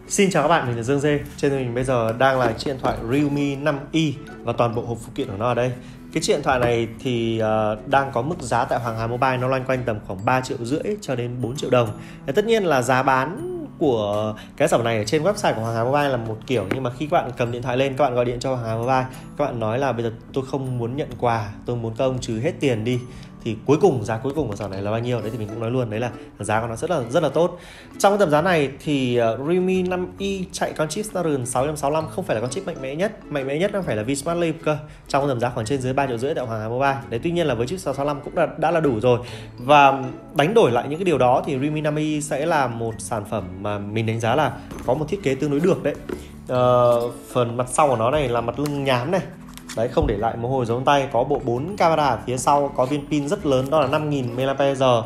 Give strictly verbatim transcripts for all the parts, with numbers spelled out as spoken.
Xin chào các bạn, mình là Dương Dê. Trên tay mình bây giờ đang là chiếc điện thoại Realme năm i và toàn bộ hộp phụ kiện của nó ở đây. Cái chiếc điện thoại này thì uh, đang có mức giá tại Hoàng Hà Mobile, nó loanh quanh tầm khoảng ba triệu rưỡi cho đến bốn triệu đồng. Và tất nhiên là giá bán của cái sản phẩm này ở trên website của Hoàng Hà Mobile là một kiểu, nhưng mà khi các bạn cầm điện thoại lên, các bạn gọi điện cho Hoàng Hà Mobile, các bạn nói là bây giờ tôi không muốn nhận quà, tôi muốn các ông trừ hết tiền đi, thì cuối cùng giá cuối cùng của sản này là bao nhiêu đấy thì mình cũng nói luôn, đấy là giá của nó rất là rất là tốt. Trong cái tầm giá này thì uh, Realme năm i chạy con chip Snapdragon sáu trăm sáu mươi lăm, không phải là con chip mạnh mẽ nhất, mạnh mẽ nhất nó phải là Vsmart Leap cơ, trong cái tầm giá khoảng trên dưới ba triệu rưỡi tại Hoàng Hà Mobile. Đấy, tuy nhiên là với chip sáu trăm sáu mươi lăm cũng đã, đã là đủ rồi. Và đánh đổi lại những cái điều đó thì Realme năm i sẽ là một sản phẩm mà mình đánh giá là có một thiết kế tương đối được đấy. Uh, phần mặt sau của nó này là mặt lưng nhám này. Đấy, không để lại mồ hôi dấu tay, có bộ bốn camera ở phía sau, có viên pin rất lớn đó là năm nghìn mAh,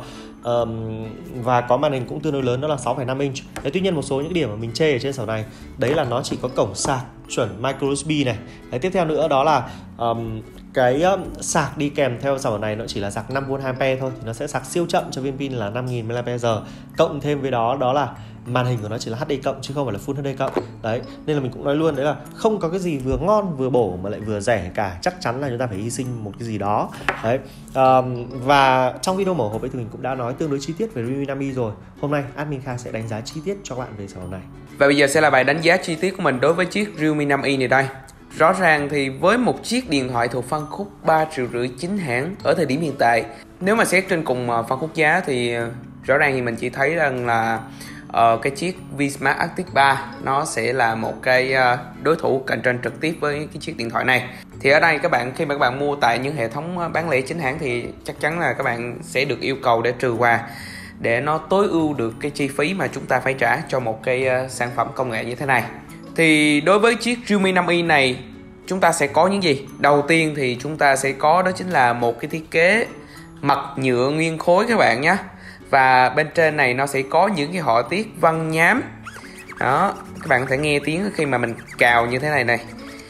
um, và có màn hình cũng tương đối lớn đó là sáu phẩy năm inch. Đấy, tuy nhiên một số những điểm mà mình chê ở trên sản này đấy là nó chỉ có cổng sạc chuẩn micro u ét bê này. Đấy, tiếp theo nữa đó là um, cái um, sạc đi kèm theo sản phẩm này nó chỉ là sạc năm vôn hai am thôi, thì nó sẽ sạc siêu chậm cho viên pin là năm nghìn mAh. Cộng thêm với đó đó là màn hình của nó chỉ là hát đê cộng chứ không phải là Full hát đê cộng. Đấy, nên là mình cũng nói luôn đấy là không có cái gì vừa ngon vừa bổ mà lại vừa rẻ cả, chắc chắn là chúng ta phải hy sinh một cái gì đó. Đấy, um, và trong video mở hộp ấy thì mình cũng đã nói tương đối chi tiết về Realme năm i rồi. Hôm nay admin Kha sẽ đánh giá chi tiết cho các bạn về sản phẩm này. Và bây giờ sẽ là bài đánh giá chi tiết của mình đối với chiếc Realme năm i này đây. Rõ ràng thì với một chiếc điện thoại thuộc phân khúc ba triệu rưỡi chính hãng ở thời điểm hiện tại, nếu mà xét trên cùng phân khúc giá thì rõ ràng thì mình chỉ thấy rằng là uh, cái chiếc Vsmart Arctic ba nó sẽ là một cái uh, đối thủ cạnh tranh trực tiếp với cái chiếc điện thoại này. Thì ở đây các bạn, khi mà các bạn mua tại những hệ thống bán lẻ chính hãng thì chắc chắn là các bạn sẽ được yêu cầu để trừ quà, để nó tối ưu được cái chi phí mà chúng ta phải trả cho một cái uh, sản phẩm công nghệ như thế này. Thì đối với chiếc Realme năm i này, chúng ta sẽ có những gì? Đầu tiên thì chúng ta sẽ có đó chính là một cái thiết kế mặt nhựa nguyên khối các bạn nhé. Và bên trên này nó sẽ có những cái họa tiết vân nhám. Đó, các bạn có thể nghe tiếng khi mà mình cào như thế này này.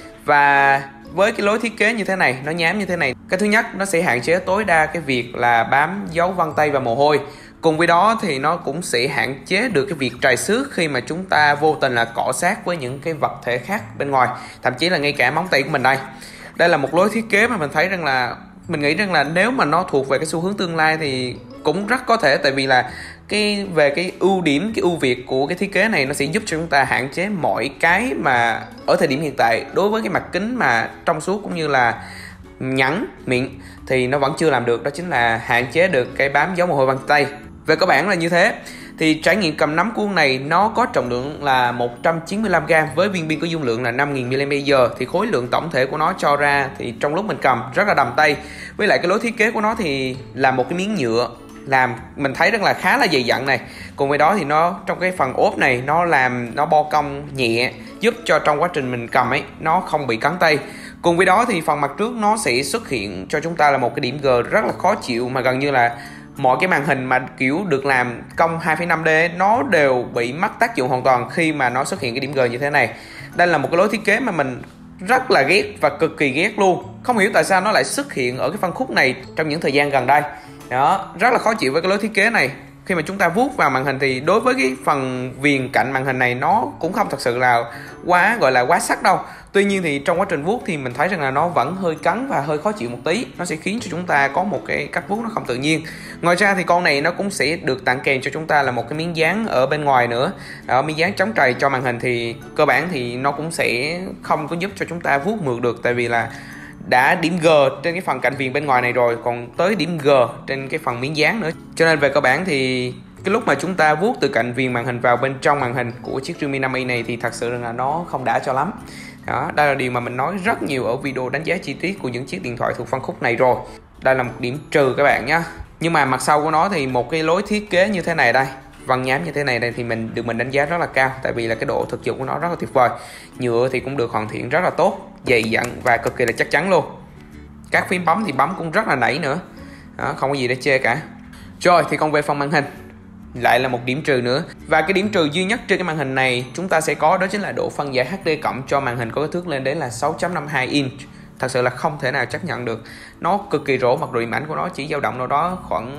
Và với cái lối thiết kế như thế này, nó nhám như thế này, cái thứ nhất nó sẽ hạn chế tối đa cái việc là bám dấu vân tay và mồ hôi. Cùng với đó thì nó cũng sẽ hạn chế được cái việc trầy xước khi mà chúng ta vô tình là cọ sát với những cái vật thể khác bên ngoài, thậm chí là ngay cả móng tay của mình đây. Đây là một lối thiết kế mà mình thấy rằng là mình nghĩ rằng là nếu mà nó thuộc về cái xu hướng tương lai thì cũng rất có thể, tại vì là cái về cái ưu điểm, cái ưu việt của cái thiết kế này nó sẽ giúp cho chúng ta hạn chế mọi cái mà ở thời điểm hiện tại đối với cái mặt kính mà trong suốt cũng như là nhẵn miệng thì nó vẫn chưa làm được, đó chính là hạn chế được cái bám dấu mồ hôi vân tay. Về cơ bản là như thế. Thì trải nghiệm cầm nắm của con này nó có trọng lượng là một trăm chín mươi lăm gam với viên pin có dung lượng là năm nghìn mAh. Thì khối lượng tổng thể của nó cho ra thì trong lúc mình cầm rất là đầm tay. Với lại cái lối thiết kế của nó thì là một cái miếng nhựa làm mình thấy rất là khá là dày dặn này. Cùng với đó thì nó trong cái phần ốp này nó làm nó bo cong nhẹ, giúp cho trong quá trình mình cầm ấy nó không bị cắn tay. Cùng với đó thì phần mặt trước nó sẽ xuất hiện cho chúng ta là một cái điểm G rất là khó chịu, mà gần như là mọi cái màn hình mà kiểu được làm cong hai phẩy năm D nó đều bị mất tác dụng hoàn toàn khi mà nó xuất hiện cái điểm G như thế này. Đây là một cái lối thiết kế mà mình rất là ghét và cực kỳ ghét luôn. Không hiểu tại sao nó lại xuất hiện ở cái phân khúc này trong những thời gian gần đây. Đó, rất là khó chịu với cái lối thiết kế này. Khi mà chúng ta vuốt vào màn hình thì đối với cái phần viền cạnh màn hình này nó cũng không thật sự là quá gọi là quá sắc đâu. Tuy nhiên thì trong quá trình vuốt thì mình thấy rằng là nó vẫn hơi cấn và hơi khó chịu một tí. Nó sẽ khiến cho chúng ta có một cái cách vuốt nó không tự nhiên. Ngoài ra thì con này nó cũng sẽ được tặng kèm cho chúng ta là một cái miếng dán ở bên ngoài nữa. Ở miếng dán chống trầy cho màn hình thì cơ bản thì nó cũng sẽ không có giúp cho chúng ta vuốt mượt được, tại vì là đã điểm G trên cái phần cạnh viền bên ngoài này rồi, còn tới điểm G trên cái phần miếng dán nữa. Cho nên về cơ bản thì cái lúc mà chúng ta vuốt từ cạnh viền màn hình vào bên trong màn hình của chiếc Realme năm i này thì thật sự là nó không đã cho lắm. Đó, đây là điều mà mình nói rất nhiều ở video đánh giá chi tiết của những chiếc điện thoại thuộc phân khúc này rồi. Đây là một điểm trừ các bạn nhé. Nhưng mà mặt sau của nó thì một cái lối thiết kế như thế này đây, vân nhám như thế này đây thì mình được mình đánh giá rất là cao, tại vì là cái độ thực dụng của nó rất là tuyệt vời. Nhựa thì cũng được hoàn thiện rất là tốt, dày dặn và cực kỳ là chắc chắn luôn. Các phím bấm thì bấm cũng rất là nảy nữa. Đó, không có gì để chê cả. Rồi thì còn về phần màn hình lại là một điểm trừ nữa. Và cái điểm trừ duy nhất trên cái màn hình này chúng ta sẽ có đó chính là độ phân giải hát đê cộng cho màn hình có kích thước lên đến là sáu phẩy năm mươi hai inch. Thật sự là không thể nào chấp nhận được. Nó cực kỳ rỗ, mặc dù hình ảnh của nó chỉ dao động đâu đó khoảng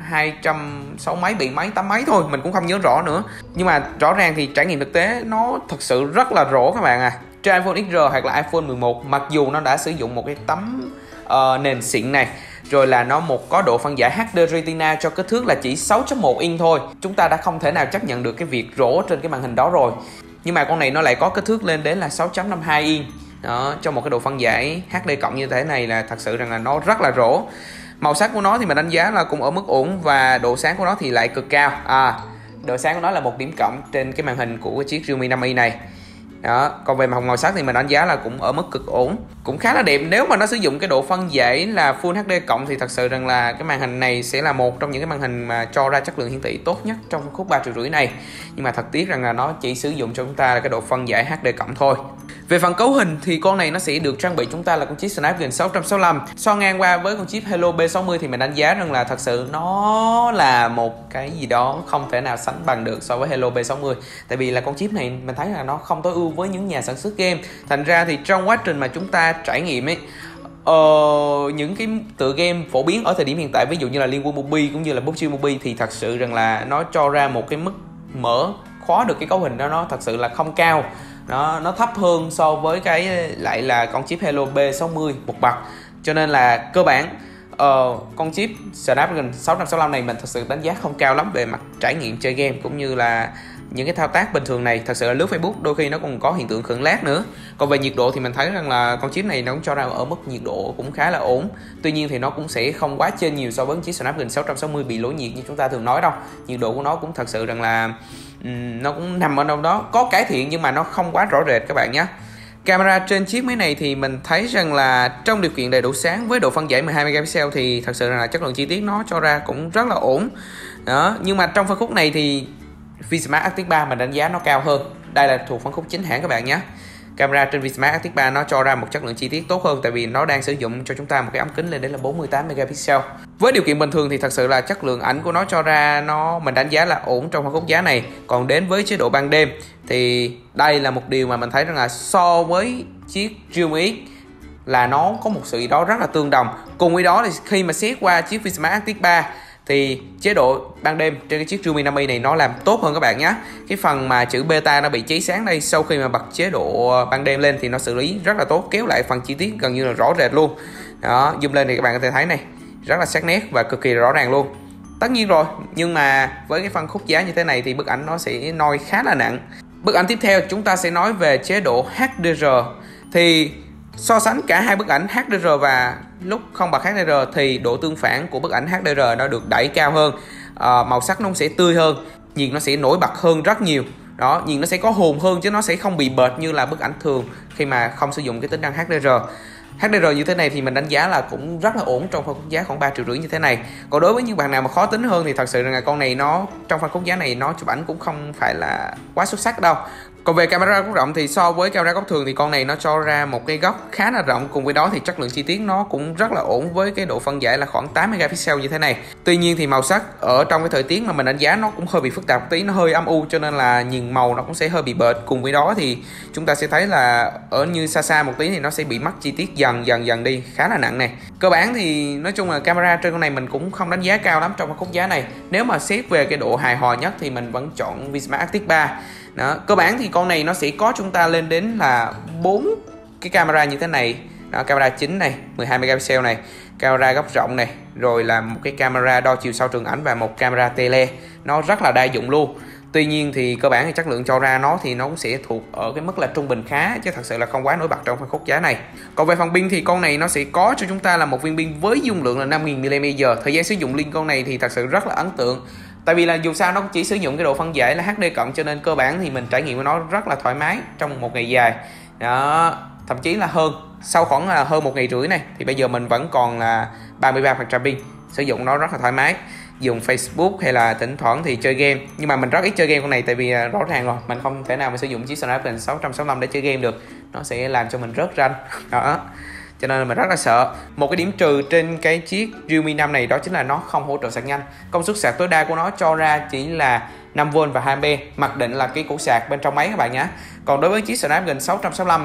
hai trăm sáu mấy, bị mấy, tám mấy thôi, mình cũng không nhớ rõ nữa. Nhưng mà rõ ràng thì trải nghiệm thực tế nó thật sự rất là rỗ các bạn à. Trên iPhone ích rờ hoặc là iPhone mười một, mặc dù nó đã sử dụng một cái tấm uh, nền xịn này, rồi là nó một có độ phân giải hát đê Retina cho kích thước là chỉ sáu chấm một inch thôi, chúng ta đã không thể nào chấp nhận được cái việc rỗ trên cái màn hình đó rồi. Nhưng mà con này nó lại có kích thước lên đến là sáu chấm năm hai inch đó, cho một cái độ phân giải hát đê cộng như thế này là thật sự rằng là nó rất là rỗ. Màu sắc của nó thì mình đánh giá là cũng ở mức ổn, và độ sáng của nó thì lại cực cao. À, độ sáng của nó là một điểm cộng trên cái màn hình của cái chiếc Realme năm i này. Đó, còn về màu sắc thì mình đánh giá là cũng ở mức cực ổn, cũng khá là đẹp. Nếu mà nó sử dụng cái độ phân giải là Full hát đê cộng thì thật sự rằng là cái màn hình này sẽ là một trong những cái màn hình mà cho ra chất lượng hiển thị tốt nhất trong phân khúc ba triệu rưỡi này. Nhưng mà thật tiếc rằng là nó chỉ sử dụng cho chúng ta là cái độ phân giải hát đê cộng thôi. Về phần cấu hình thì con này nó sẽ được trang bị chúng ta là con chip Snapdragon sáu trăm sáu mươi lăm. So ngang qua với con chip Helio B sáu mươi thì mình đánh giá rằng là thật sự nó là một cái gì đó không thể nào sánh bằng được so với Helio B sáu mươi. Tại vì là con chip này mình thấy là nó không tối ưu với những nhà sản xuất game. Thành ra thì trong quá trình mà chúng ta trải nghiệm ấy, Ờ, những cái tựa game phổ biến ở thời điểm hiện tại, ví dụ như là Liên Quân Mobile cũng như là pê u bê giê Mobile, thì thật sự rằng là nó cho ra một cái mức mở khóa được cái cấu hình đó nó thật sự là không cao. Nó, nó thấp hơn so với cái lại là con chip Helio B sáu mươi một bậc. Cho nên là cơ bản uh, con chip Snapdragon sáu trăm sáu mươi lăm này mình thật sự đánh giá không cao lắm về mặt trải nghiệm chơi game cũng như là những cái thao tác bình thường này. Thật sự là lướt Facebook đôi khi nó còn có hiện tượng khựng lag nữa. Còn về nhiệt độ thì mình thấy rằng là con chip này nó cũng cho ra ở mức nhiệt độ cũng khá là ổn. Tuy nhiên thì nó cũng sẽ không quá trên nhiều so với con chip Snapdragon sáu trăm sáu mươi bị lỗi nhiệt như chúng ta thường nói đâu. Nhiệt độ của nó cũng thật sự rằng là um, nó cũng nằm ở đâu đó, có cải thiện nhưng mà nó không quá rõ rệt các bạn nhé. Camera trên chiếc máy này thì mình thấy rằng là trong điều kiện đầy đủ sáng với độ phân giải mười hai megapixel thì thật sự là chất lượng chi tiết nó cho ra cũng rất là ổn đó. Nhưng mà trong phân khúc này thì Vsmart Arctic ba mình đánh giá nó cao hơn. Đây là thuộc phân khúc chính hãng các bạn nhé. Camera trên Vsmart Arctic ba nó cho ra một chất lượng chi tiết tốt hơn, tại vì nó đang sử dụng cho chúng ta một cái ống kính lên đến là bốn mươi tám megapixel. Với điều kiện bình thường thì thật sự là chất lượng ảnh của nó cho ra nó mình đánh giá là ổn trong phân khúc giá này. Còn đến với chế độ ban đêm thì đây là một điều mà mình thấy rằng là so với chiếc Realme X là nó có một sự gì đó rất là tương đồng. Cùng với đó thì khi mà xét qua chiếc Vsmart Arctic ba thì chế độ ban đêm trên cái chiếc Realme năm i này nó làm tốt hơn các bạn nhé. Cái phần mà chữ beta nó bị cháy sáng đây, sau khi mà bật chế độ ban đêm lên thì nó xử lý rất là tốt, kéo lại phần chi tiết gần như là rõ rệt luôn. Đó, zoom lên thì các bạn có thể thấy này, rất là sắc nét và cực kỳ rõ ràng luôn. Tất nhiên rồi, nhưng mà với cái phân khúc giá như thế này thì bức ảnh nó sẽ noi khá là nặng. Bức ảnh tiếp theo chúng ta sẽ nói về chế độ hát đê rờ. Thì so sánh cả hai bức ảnh hát đê rờ và lúc không bật hát đê rờ thì độ tương phản của bức ảnh hát đê rờ nó được đẩy cao hơn, à, màu sắc nó sẽ tươi hơn, nhìn nó sẽ nổi bật hơn rất nhiều. Đó, nhìn nó sẽ có hồn hơn chứ nó sẽ không bị bệt như là bức ảnh thường khi mà không sử dụng cái tính năng hát đê rờ. hát đê rờ như thế này thì mình đánh giá là cũng rất là ổn trong phân khúc giá khoảng ba triệu rưỡi như thế này. Còn đối với những bạn nào mà khó tính hơn thì thật sự là con này nó trong phân khúc giá này nó chụp ảnh cũng không phải là quá xuất sắc đâu. Còn về camera góc rộng thì so với camera góc thường thì con này nó cho ra một cái góc khá là rộng, cùng với đó thì chất lượng chi tiết nó cũng rất là ổn với cái độ phân giải là khoảng tám megapixel như thế này. Tuy nhiên thì màu sắc ở trong cái thời tiết mà mình đánh giá nó cũng hơi bị phức tạp tí, nó hơi âm u cho nên là nhìn màu nó cũng sẽ hơi bị bệt. Cùng với đó thì chúng ta sẽ thấy là ở như xa xa một tí thì nó sẽ bị mất chi tiết dần dần dần đi, khá là nặng này. Cơ bản thì nói chung là camera trên con này mình cũng không đánh giá cao lắm trong cái khúc giá này. Nếu mà xét về cái độ hài hòa nhất thì mình vẫn chọn Vsmart Arctic ba. Đó, cơ bản thì con này nó sẽ có chúng ta lên đến là bốn cái camera như thế này. Đó, camera chính này, mười hai megapixel này, camera góc rộng này, rồi là một cái camera đo chiều sâu trường ảnh và một camera tele. Nó rất là đa dụng luôn. Tuy nhiên thì cơ bản thì chất lượng cho ra nó thì nó cũng sẽ thuộc ở cái mức là trung bình khá, chứ thật sự là không quá nổi bật trong phân khúc giá này. Còn về phần pin thì con này nó sẽ có cho chúng ta là một viên pin với dung lượng là năm nghìn mi li am per giờ. Thời gian sử dụng pin con này thì thật sự rất là ấn tượng. Tại vì là dù sao nó chỉ sử dụng cái độ phân giải là hát đê cộng, cho nên cơ bản thì mình trải nghiệm với nó rất là thoải mái trong một ngày dài. Đó, thậm chí là hơn, sau khoảng là hơn một ngày rưỡi này thì bây giờ mình vẫn còn là ba mươi ba phần trăm pin, sử dụng nó rất là thoải mái. Dùng Facebook hay là thỉnh thoảng thì chơi game, nhưng mà mình rất ít chơi game con này tại vì rõ ràng rồi mình không thể nào mà sử dụng chiếc Snapdragon sáu trăm sáu mươi lăm để chơi game được, nó sẽ làm cho mình rớt ranh đó, cho nên là mình rất là sợ. Một cái điểm trừ trên cái chiếc Realme năm này đó chính là nó không hỗ trợ sạc nhanh. Công suất sạc tối đa của nó cho ra chỉ là năm vôn và hai am, mặc định là cái củ sạc bên trong máy các bạn nhé. Còn đối với chiếc Snapdragon sáu trăm sáu mươi lăm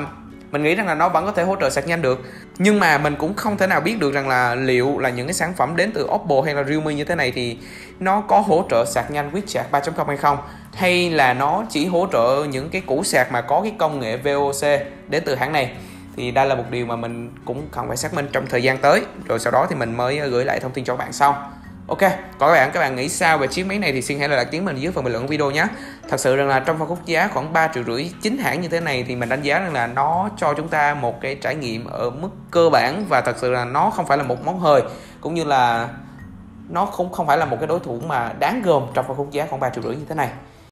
Mình nghĩ rằng là nó vẫn có thể hỗ trợ sạc nhanh được, nhưng mà mình cũng không thể nào biết được rằng là liệu là những cái sản phẩm đến từ Oppo hay là Realme như thế này thì nó có hỗ trợ sạc nhanh Quick Charge ba chấm không hay không, hay là nó chỉ hỗ trợ những cái củ sạc mà có cái công nghệ vê o xê đến từ hãng này. Thì đây là một điều mà mình cũng cần phải xác minh trong thời gian tới, rồi sau đó thì mình mới gửi lại thông tin cho các bạn sau. Ok, còn các bạn các bạn nghĩ sao về chiếc máy này thì xin hãy để lại tiếng mình dưới phần bình luận video nhé. Thật sự rằng là trong phân khúc giá khoảng ba triệu rưỡi chính hãng như thế này thì mình đánh giá rằng là nó cho chúng ta một cái trải nghiệm ở mức cơ bản, và thật sự là nó không phải là một món hời, cũng như là nó không không phải là một cái đối thủ mà đáng gờm trong phân khúc giá khoảng ba triệu rưỡi như thế này.